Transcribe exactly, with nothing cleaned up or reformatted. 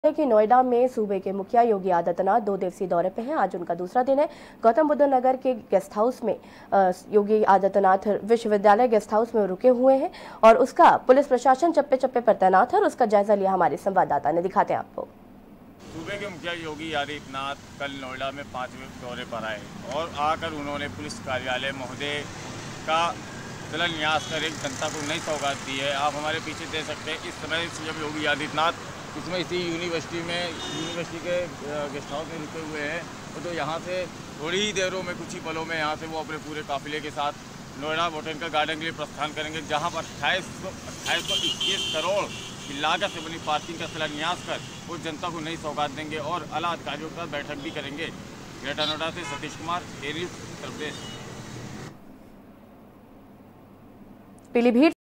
कि नोएडा में सूबे के मुखिया योगी आदित्यनाथ दो दिवसीय दौरे पे हैं। आज उनका दूसरा दिन है। गौतम बुद्ध नगर के गेस्ट हाउस में योगी आदित्यनाथ विश्वविद्यालय गेस्ट हाउस में रुके हुए हैं और उसका पुलिस प्रशासन चप्पे चप्पे पर तैनात है और उसका जायजा लिया हमारे संवाददाता ने। दिखाते हैं आपको। सूबे के मुखिया योगी आदित्यनाथ कल नोएडा में पांचवें दौरे पर आए और आकर उन्होंने पुलिस कार्यालय महोदय का शिलान्यास कर एक जनता को नई सौगात दी है। आप हमारे पीछे देख सकते हैं, इस समय सीएम योगी आदित्यनाथ इसमें इसी यूनिवर्सिटी में यूनिवर्सिटी के गेस्ट हाउस में रुके हुए हैं। तो, तो यहाँ से थोड़ी ही देरों में, कुछ ही पलों में यहाँ से वो अपने पूरे काफिले के साथ नोएडा बोटेनिकल गार्डन के लिए प्रस्थान करेंगे, जहाँ पर अट्ठाईस सौ अट्ठाईस सौ इक्कीस करोड़ की लागत से बनी पार्किंग का शिलान्यास कर वो जनता को नई सौगात देंगे और आला अधिकारियों के साथ बैठक भी करेंगे। ग्रेटर नोएडा से सतीश कुमार, ए न्यूज़ उत्तर प्रदेश। पीलीभीत